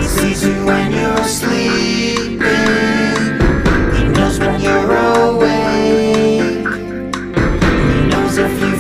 sees you when you're sleeping. He knows when you're awake. He knows if you